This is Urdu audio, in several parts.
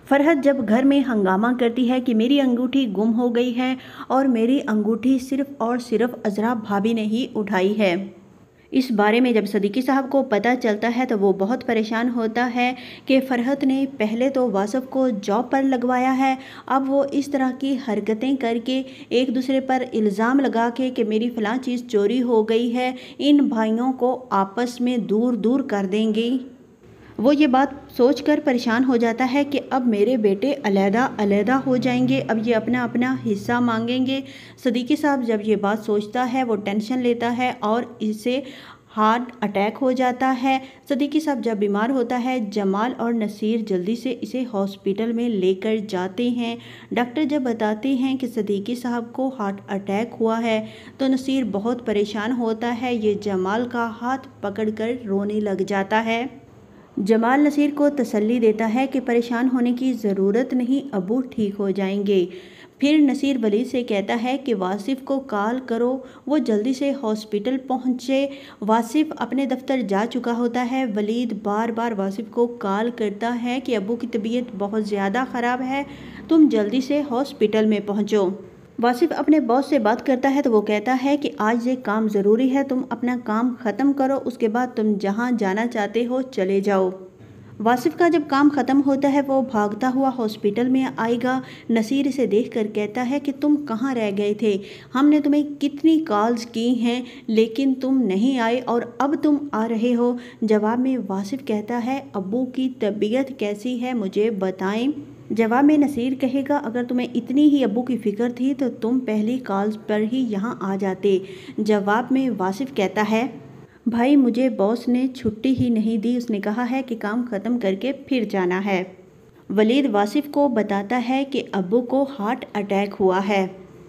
فرحت جب گھر میں ہنگامہ کرتی ہے کہ میری انگوٹھی گم ہو گئی ہے اور میری انگوٹھی صرف اور صرف عذرا بھابی نے ہی اٹھائی ہے۔ اس بارے میں جب صدیقی صاحب کو پتہ چلتا ہے تو وہ بہت پریشان ہوتا ہے کہ فرحت نے پہلے تو واصف کو جاب پر لگوایا ہے، اب وہ اس طرح کی حرکتیں کر کے ایک دوسرے پر الزام لگا کے کہ میری فلاں چیز چوری ہو گئی ہے، ان بھائیوں کو آپس میں دور دور کر دیں گی۔ وہ یہ بات سوچ کر پریشان ہو جاتا ہے کہ اب میرے بیٹے علیحدہ علیحدہ ہو جائیں گے، اب یہ اپنا اپنا حصہ مانگیں گے۔ صدیقی صاحب جب یہ بات سوچتا ہے وہ ٹینشن لیتا ہے اور اسے ہارٹ اٹیک ہو جاتا ہے۔ صدیقی صاحب جب بیمار ہوتا ہے جمال اور نصیر جلدی سے اسے ہاسپٹل میں لے کر جاتے ہیں۔ ڈاکٹر جب بتاتے ہیں کہ صدیقی صاحب کو ہارٹ اٹیک ہوا ہے تو نصیر بہت پریشان ہوتا ہے، یہ جمال کا ہاتھ پکڑ کر رونے لگ جاتا ہے۔ جمال نصیر کو تسلی دیتا ہے کہ پریشان ہونے کی ضرورت نہیں، ابو ٹھیک ہو جائیں گے۔ پھر نصیر ولید سے کہتا ہے کہ واصف کو کال کرو، وہ جلدی سے ہاسپٹل پہنچے۔ واصف اپنے دفتر جا چکا ہوتا ہے۔ ولید بار بار واصف کو کال کرتا ہے کہ ابو کی طبیعت بہت زیادہ خراب ہے، تم جلدی سے ہاسپٹل میں پہنچو۔ واصف اپنے باس سے بات کرتا ہے تو وہ کہتا ہے کہ آج یہ کام ضروری ہے، تم اپنا کام ختم کرو، اس کے بعد تم جہاں جانا چاہتے ہو چلے جاؤ۔ واصف کا جب کام ختم ہوتا ہے وہ بھاگتا ہوا ہاسپٹل میں آئے گا۔ نصیر اسے دیکھ کر کہتا ہے کہ تم کہاں رہ گئے تھے، ہم نے تمہیں کتنی کالز کی ہیں لیکن تم نہیں آئے اور اب تم آ رہے ہو۔ جواب میں واصف کہتا ہے ابو کی طبیعت کیسی ہے مجھے بتائیں۔ جواب میں نصیر کہے گا اگر تمہیں اتنی ہی ابو کی فکر تھی تو تم پہلی کالز پر ہی یہاں آ جاتے۔ جواب میں واصف کہتا ہے بھائی مجھے باس نے چھٹی ہی نہیں دی، اس نے کہا ہے کہ کام ختم کر کے پھر جانا ہے۔ ولید واصف کو بتاتا ہے کہ ابو کو ہارٹ اٹیک ہوا ہے۔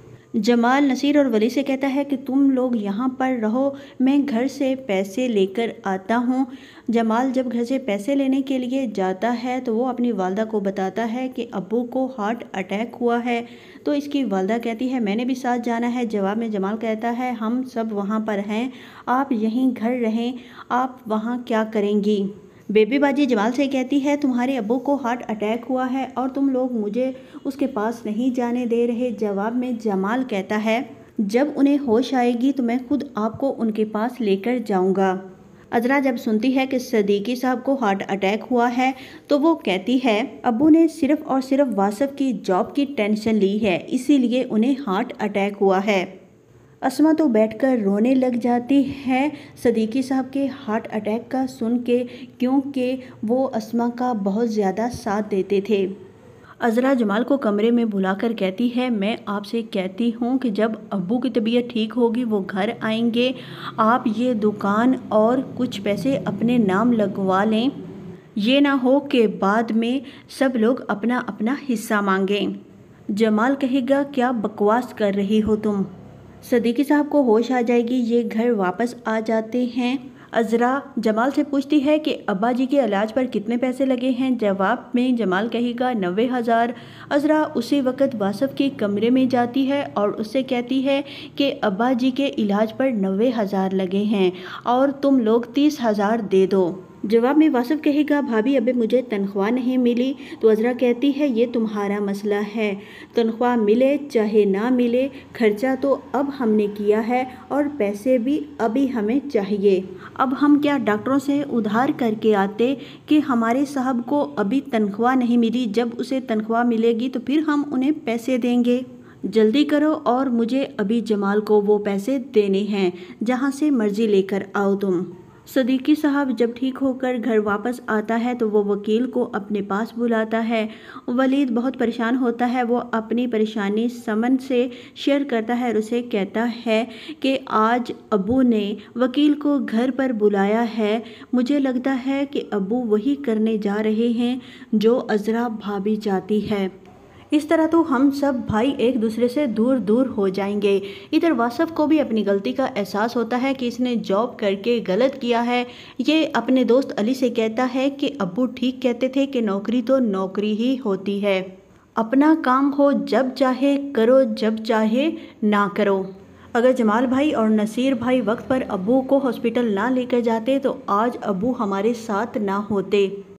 جمال نصیر اور ولید سے کہتا ہے کہ تم لوگ یہاں پر رہو، میں گھر سے پیسے لے کر آتا ہوں۔ جمال جب گھر سے پیسے لینے کے لیے جاتا ہے تو وہ اپنی والدہ کو بتاتا ہے کہ ابو کو ہارٹ اٹیک ہوا ہے، تو اس کی والدہ کہتی ہے میں نے بھی ساتھ جانا ہے۔ جواب میں جمال کہتا ہے ہم سب وہاں پر ہیں، آپ یہیں گھر رہیں، آپ وہاں کیا کریں گی؟ بیبی باجی جمال سے کہتی ہے تمہارے ابو کو ہارٹ اٹیک ہوا ہے اور تم لوگ مجھے اس کے پاس نہیں جانے دے رہے۔ جواب میں جمال کہتا ہے جب انہیں ہوش آئے گی تو میں خود آپ کو ان کے پاس لے کر جاؤں گا۔ عذرا جب سنتی ہے کہ صدیقی صاحب کو ہارٹ اٹیک ہوا ہے تو وہ کہتی ہے ابو نے صرف اور صرف واصف کی جاب کی ٹینشن لی ہے، اسی لیے انہیں ہارٹ اٹیک ہوا ہے۔ اسما تو بیٹھ کر رونے لگ جاتی ہے صدیقی صاحب کے ہارٹ اٹیک کا سن کے، کیونکہ وہ اسما کا بہت زیادہ ساتھ دیتے تھے۔ عذرا جمال کو کمرے میں بلا کر کہتی ہے میں آپ سے کہتی ہوں کہ جب ابو کی طبیعت ٹھیک ہوگی وہ گھر آئیں گے، آپ یہ دکان اور کچھ پیسے اپنے نام لگوا لیں، یہ نہ ہو کہ بعد میں سب لوگ اپنا اپنا حصہ مانگیں۔ جمال کہے گا کیا بکواس کر رہی ہو تم؟ صدیقی صاحب کو ہوش آ جائے گی، یہ گھر واپس آ جاتے ہیں۔ عذرا جمال سے پوچھتی ہے کہ ابا جی کے علاج پر کتنے پیسے لگے ہیں؟ جواب میں جمال کہے گا 90,000۔ عذرا اسی وقت واصف کے کمرے میں جاتی ہے اور اس سے کہتی ہے کہ ابا جی کے علاج پر 90,000 لگے ہیں اور تم لوگ 30,000 دے دو۔ جواب میں واصف کہے گا بھابھی ابھی مجھے تنخواہ نہیں ملی، تو عذرا کہتی ہے یہ تمہارا مسئلہ ہے، تنخواہ ملے چاہے نہ ملے خرچہ تو اب ہم نے کیا ہے اور پیسے بھی ابھی ہمیں چاہیے، اب ہم کیا ڈاکٹروں سے ادھار کر کے آتے کہ ہمارے صاحب کو ابھی تنخواہ نہیں ملی، جب اسے تنخواہ ملے گی تو پھر ہم انہیں پیسے دیں گے، جلدی کرو اور مجھے ابھی جمال کو وہ پیسے دینے ہیں، جہاں سے مرضی لے کر آؤ تم۔ صدیقی صاحب جب ٹھیک ہو کر گھر واپس آتا ہے تو وہ وکیل کو اپنے پاس بلاتا ہے۔ ولید بہت پریشان ہوتا ہے، وہ اپنی پریشانی سمن سے شیئر کرتا ہے اور اسے کہتا ہے کہ آج ابو نے وکیل کو گھر پر بلایا ہے، مجھے لگتا ہے کہ ابو وہی کرنے جا رہے ہیں جو عذرا بھابی چاہتی ہے، اس طرح تو ہم سب بھائی ایک دوسرے سے دور دور ہو جائیں گے۔ ادھر واصف کو بھی اپنی غلطی کا احساس ہوتا ہے کہ اس نے جاب کر کے غلط کیا ہے۔ یہ اپنے دوست علی سے کہتا ہے کہ ابو ٹھیک کہتے تھے کہ نوکری تو نوکری ہی ہوتی ہے، اپنا کام ہو جب چاہے کرو جب چاہے نہ کرو۔ اگر جمال بھائی اور نصیر بھائی وقت پر ابو کو ہاسپٹل نہ لے کر جاتے تو آج ابو ہمارے ساتھ نہ ہوتے۔